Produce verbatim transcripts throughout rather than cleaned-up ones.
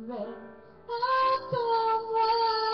m'aimes, attends-moi.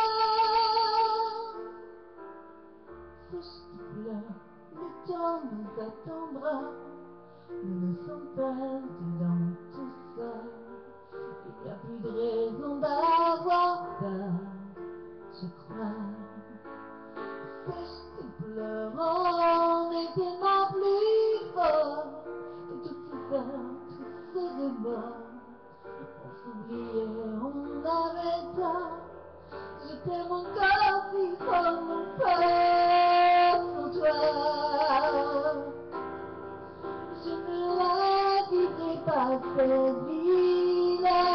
Sèche tes pleurs, le temps nous attendra. Nous ne sommes perdus dans tout ça. Il n'y a plus de raison d'avoir peur, je crois. Sèche tes pleurs, on est tellement plus fort. Et tout se faire, tous ces remords. On s'oubliait, on avait tort. Je t'aime encore si fort, mon frère, sans toi. Je ne la vivrai pas cette vie-là.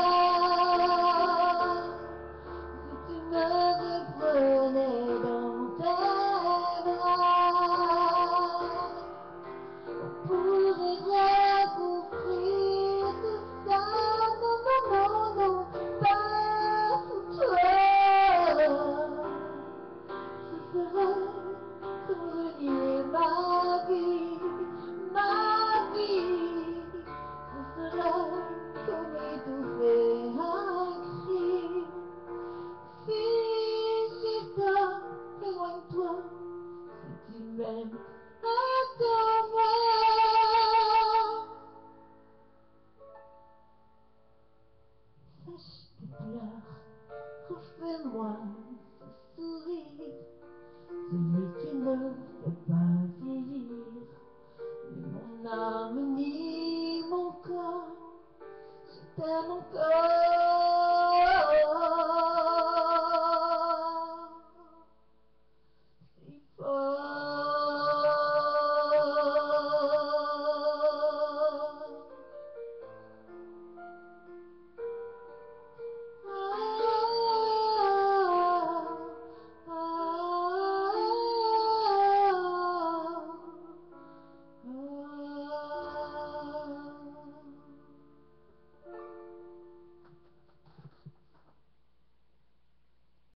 Si tu me reprenais dans tes bras, on pourrait reconstruire tout ça. Non, non, non, non, pas pour toi. Ce serait comme renier ma vie, ma vie. Ce serait comme étouffer un cri. Si j'ai tort, éloigne-toi. Si tu m'aimes, attends-moi. Sèche tes pleurs, refais-moi ce sourire, celui qui ne fait pas vieillir ni mon âme ni mon corps. Je t'aime encore